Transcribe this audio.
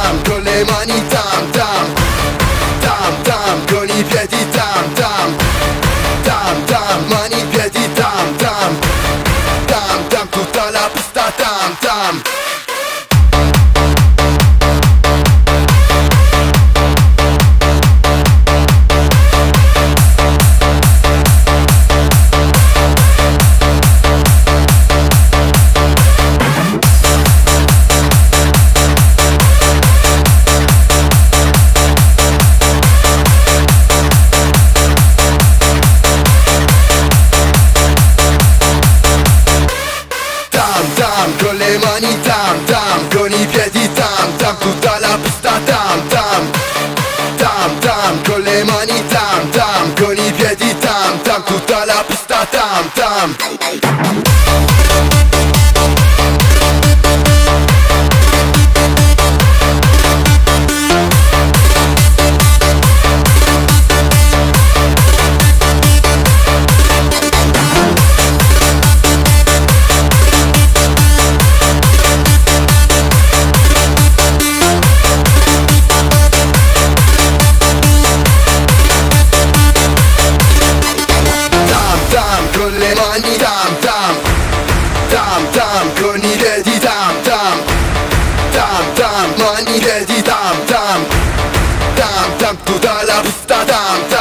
tam, con le mani tam tam, tam tam, con i piedi tam tam, tam tam, mani, piedi tam tam, tam tam, tutta la pista tam tam. Con le mani tam tam, con i piedi tam tam, tutta la pista tam tam, tam tam, con le mani tam tam, con i piedi tam tam, tutta la pista tam tam. Con le mani tam tam, tam tam, con i piedi tam tam, tam tam, mani, piedi tam tam, tam tam, tutta la pista tam tam.